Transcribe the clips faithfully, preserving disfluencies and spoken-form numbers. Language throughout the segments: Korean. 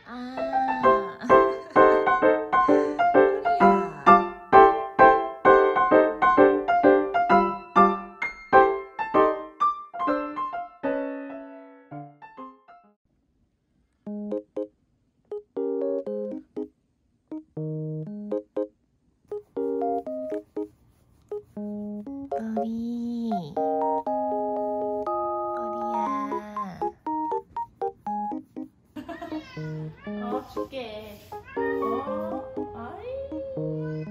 아. 꼬리. 꼬리야. 어, 줄게. 어, 아이.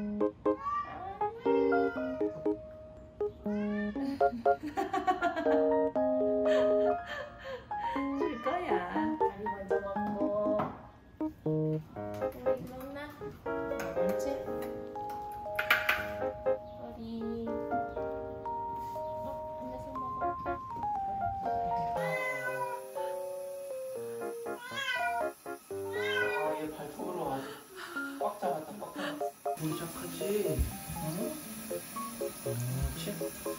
줄 거야. 다리 먼저 먹고. 꼬리 먹나? 옳지? 꼬리. 어, 앉아서 먹어. 아, 얘 발톱으로 아주 꽉 잡았다, 꽉 잡았어. 우리 착하지? 응? 그렇지?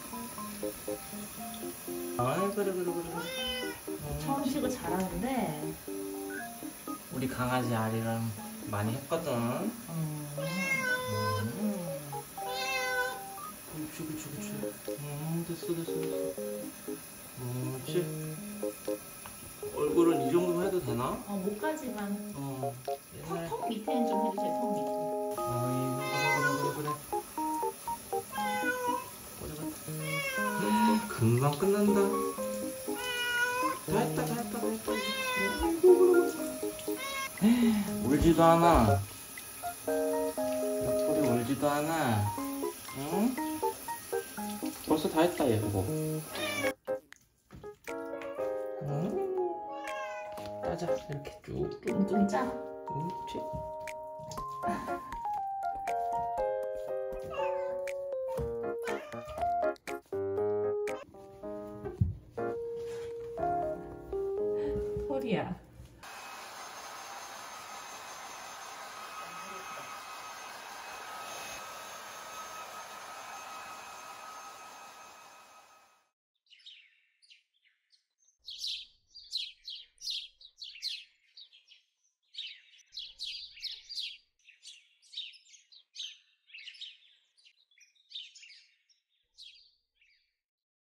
아, 그래, 그래, 그래. 응. 처음 치고 잘하는데. 우리 강아지 아리랑 많이 했거든. 음. 음. 그렇지, 그렇지, 그렇지. 음, 됐어, 됐어, 됐어. 그렇지. 얼굴은 이 정도만 해도 되나? 어, 목까지만. 어. 옛날에. 턱, 턱 밑에는 좀 해주세요, 턱 밑에. 어이, 그래, 그래, 그래, 그래. 그래, 그래. 금방 끝난다. 다 했다, 다 했다, 다 했다. 울지도 않아. 옆구리 울지도 않아. 응? 벌써 다 했다, 얘, 그거. 응? 따자, 이렇게 쭉. 뚱뚱 짜. 그렇지. 꼬리야.